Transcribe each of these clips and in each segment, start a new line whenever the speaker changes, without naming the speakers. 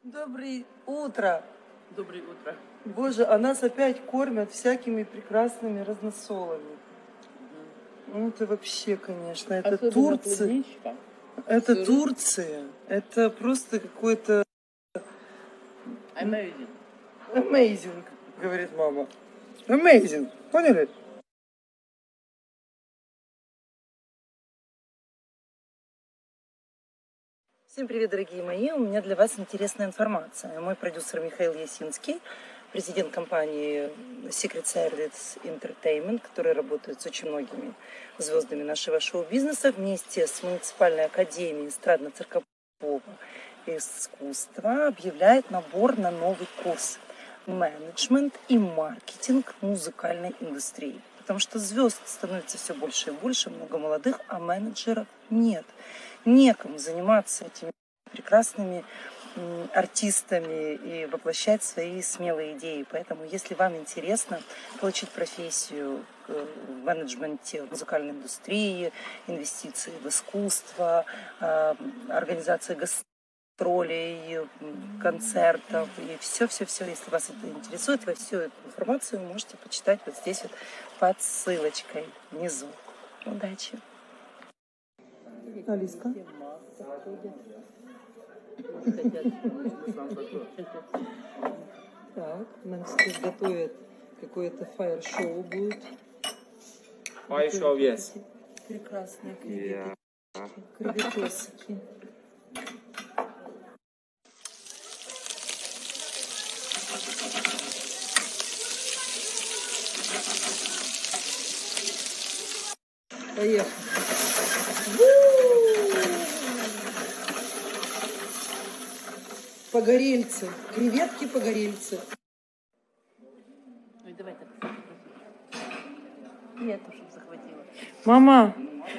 Доброе утро.
Доброе утро.
Боже, а нас опять кормят всякими прекрасными разносолами. Ну это вообще, конечно, это
Особенно
Турция.
клубничка.
Это
Сыры.
Турция. Это просто какой-то
Amazing.
amazing, говорит мама. Amazing. Поняли? Всем привет, дорогие мои! У меня для вас интересная информация. Мой продюсер Михаил Ясинский, президент компании Secret Service Entertainment, который работает с очень многими звездами нашего шоу-бизнеса, вместе с муниципальной академией эстрадно-циркового искусства объявляет набор на новый курс «Менеджмент и маркетинг музыкальной индустрии». Потому что звезд становится все больше и больше, много молодых, а менеджеров нет. Некому заниматься этими прекрасными артистами и воплощать свои смелые идеи. Поэтому, если вам интересно получить профессию в менеджменте музыкальной индустрии, инвестиции в искусство, организация гастролей, концертов и все-все-все, если вас это интересует, вы всю эту информацию можете почитать вот здесь вот под ссылочкой внизу. Удачи! Алиска. Так, нам сейчас готовят какое-то фаер-шоу будет.
Фаер-шоу, yes.
Прекрасные креветки. Креветосики. Поехали. Погорельцы. Креветки погорельцы.
Ой, давай так. И эту, чтобы захватила.
Мама.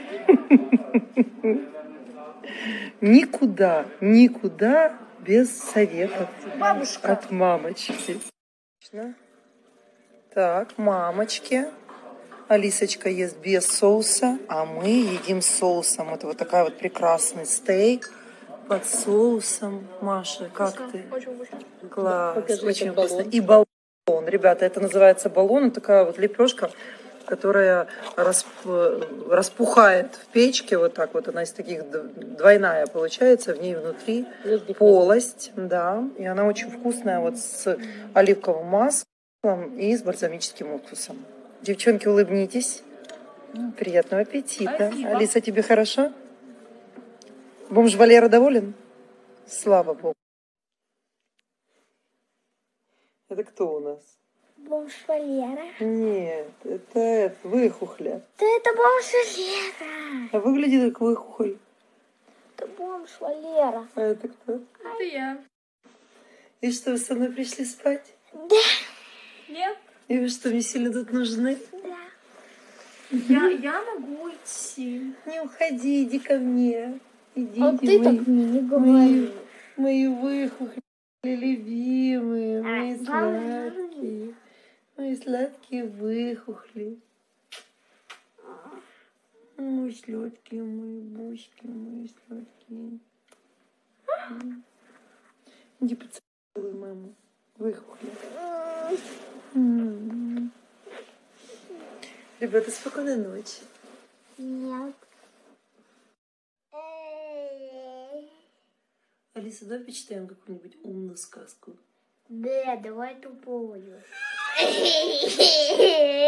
Никуда без советов.
Бабушка.
От мамочки. Так, мамочки. Алисочка ест без соуса, а мы едим с соусом. Это вот такая вот прекрасный стейк под соусом. Маша, как ты?
Очень вкусно.
Класс,
Покажи
очень
этот
вкусно.
баллон.
И баллон, ребята, это называется баллон. Такая вот лепешка, которая распухает в печке. Вот так вот, она из таких двойная получается. В ней внутри полость, да. И она очень вкусная вот с оливковым маслом и с бальзамическим уксусом. Девчонки, улыбнитесь. Приятного аппетита.
Спасибо.
Алиса, тебе хорошо? Бомж Валера доволен? Слава Богу. Это кто у нас?
Бомж Валера.
Нет, это выхухля.
Да это бомж Валера.
А выглядит как выхухоль.
Это бомж Валера.
А это кто?
Это я.
И что, вы со мной пришли спать?
Да.
Нет.
И вы что, мне сильно тут нужны?
Да.
Я могу идти.
Не уходи, иди ко мне. Идите,
А ты так мне не говори.
мои выхухли любимые, мои
мама,
сладкие. Мои сладкие выхухли. Мои сладкие, мои бусики, мои сладкие. Иди поцелуй маму. Выхухли. Ребята, спокойной ночи.
Нет.
Алиса, давай почитаем какую-нибудь умную сказку.
Да, давай тупую.